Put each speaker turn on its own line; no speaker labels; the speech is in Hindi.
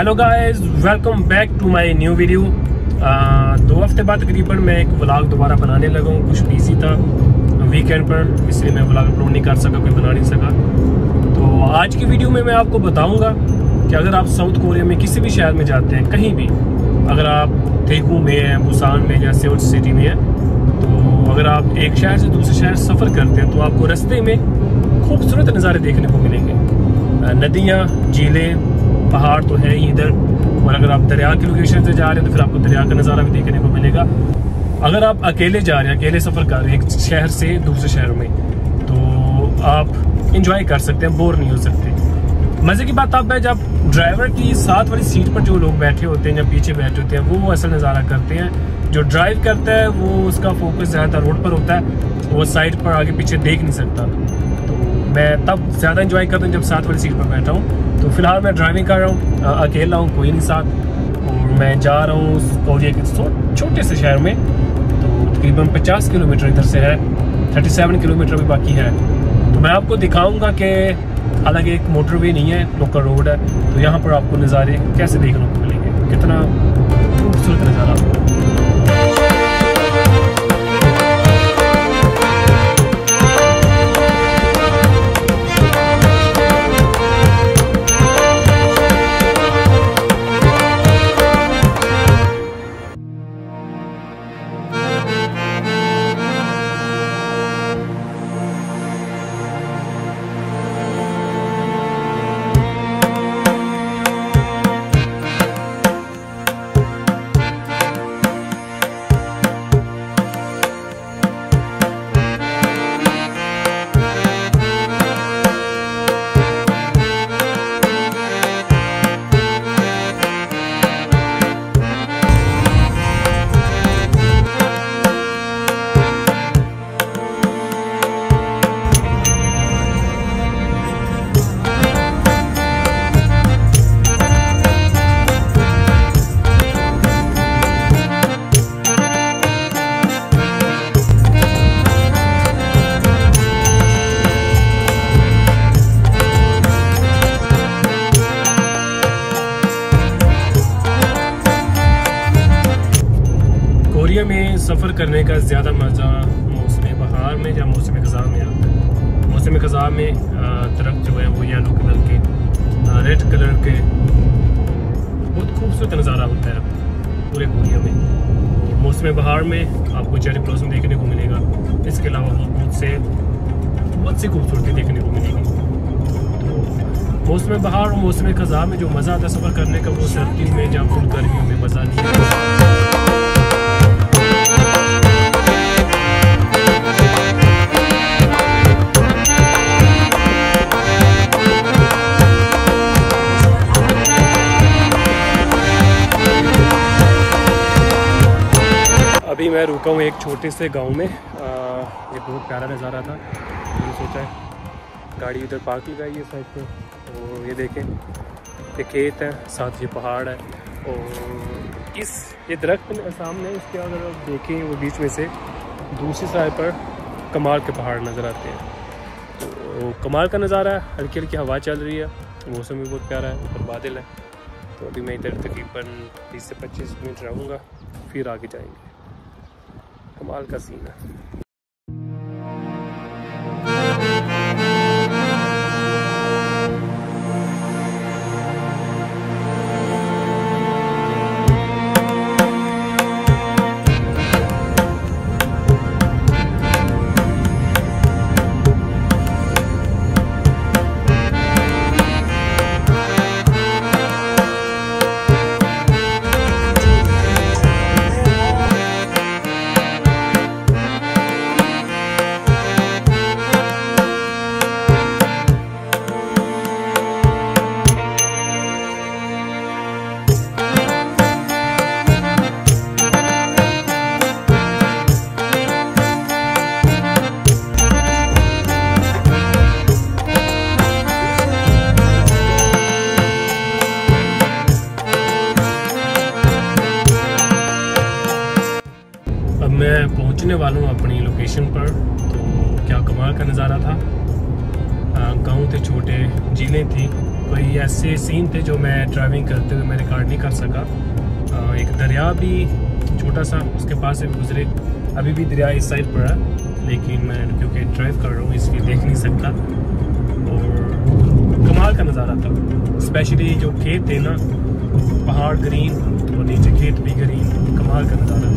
Hello guys, welcome back to my new video. 2 हफ्ते बाद तकरीबन मैं एक व्लॉग दोबारा बनाने लगा हूँ। कुछ बिजी था वीकेंड पर, इसलिए मैं व्लॉग अपलोड नहीं कर सका, कोई बना नहीं सका। तो आज की वीडियो में मैं आपको बताऊंगा कि अगर आप साउथ कोरिया में किसी भी शहर में जाते हैं, कहीं भी, अगर आप थेगू में हैं, बुसान में या सेउल सिटी में हैं, तो अगर आप एक शहर से दूसरे शहर सफ़र करते हैं तो आपको रास्ते में खूबसूरत नज़ारे देखने को मिलेंगे। नदियाँ, झीलें, पहाड़ तो है ही इधर, और अगर आप दरिया की लोकेशन से जा रहे हैं तो फिर आपको दरिया का नज़ारा भी देखने को मिलेगा। अगर आप अकेले जा रहे हैं, अकेले सफ़र कर रहे हैं एक शहर से दूसरे शहर में, तो आप इंजॉय कर सकते हैं, बोर नहीं हो सकते। मज़े की बात तब है जब ड्राइवर की साथ वाली सीट पर जो लोग बैठे होते हैं या पीछे बैठे होते हैं, वो असल नज़ारा करते हैं। जो ड्राइव करता है वो उसका फोकस ज़्यादातर रोड पर होता है, वो साइड पर आगे पीछे देख नहीं सकता। तो मैं तब ज़्यादा इंजॉय करता हूँ जब साथ वाली सीट पर बैठा हूँ। तो फिलहाल मैं ड्राइविंग कर रहा हूँ, अकेला हूँ, कोई नहीं साथ, और मैं जा रहा हूँ कोरिया के छोटे से शहर में। तो तकरीबन 50 किलोमीटर इधर से है, 37 किलोमीटर भी बाकी है। तो मैं आपको दिखाऊंगा कि हालांकि एक मोटरवे नहीं है, लोकल रोड है, तो यहाँ पर आपको नज़ारे कैसे देखने को मिलेंगे, कितना खूबसूरत नज़ारा। कोरिया में सफ़र करने का ज़्यादा मज़ा मौसम बहार में या मौसम ख़ज़ां में आता है। मौसम ख़ज़ां में दरख्त जो है वो येलो कलर के, रेड कलर के, बहुत खूबसूरत नज़ारा होता है पूरे कोरिया में। और मौसम बहार में आपको चेरी ब्लॉसम देखने को मिलेगा। इसके अलावा बहुत सी खूबसूरती देखने को मिलेगी। तो मौसम बहार और मौसम ख़ज़ां में जो मज़ा आता है सफ़र करने का, वो सर्दी में या फुल गर्मियों में मज़ा नहीं आता। अभी मैं रुका हूँ एक छोटे से गांव में। ये बहुत प्यारा नज़ारा था। मैंने सोचा है गाड़ी इधर पार्क लगाई है साइड पे, और ये देखें, ये खेत है, साथ ये पहाड़ है, और ये दरख्त सामने, इसके अगर आप देखें वो बीच में से दूसरी साइड पर कमाल के पहाड़ नज़र आते हैं। तो कमाल का नज़ारा है, हल्की हल्की हवा चल रही है, मौसम भी बहुत प्यारा है, ऊपर बादल है। तो अभी मैं इधर तकरीबन 20 से 25 मिनट रहूँगा, फिर आगे जाएंगे। कमाल का सीन है। मैं पहुंचने वाला हूँ अपनी लोकेशन पर। तो क्या कमाल का नज़ारा था। गांव थे छोटे, झीलें थी, कोई ऐसे सीन थे जो मैं ड्राइविंग करते हुए मैं रिकॉर्ड नहीं कर सका। एक दरिया भी छोटा सा उसके पास से भी गुजरे, अभी भी दरिया इस साइड पर है, लेकिन मैं क्योंकि ड्राइव कर रहा हूँ इसलिए देख नहीं सकता। और कमाल का नज़ारा था, स्पेशली जो खेत थे ना, पहाड़ ग्रीन और नीचे खेत भी ग्रीन, कमाल का नज़ारा।